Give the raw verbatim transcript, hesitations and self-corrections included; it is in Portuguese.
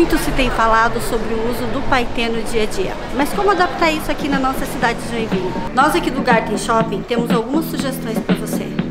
Muito se tem falado sobre o uso do paetê no dia a dia, mas como adaptar isso aqui na nossa cidade de Joinville? Nós aqui do Garten Shopping temos algumas sugestões para você.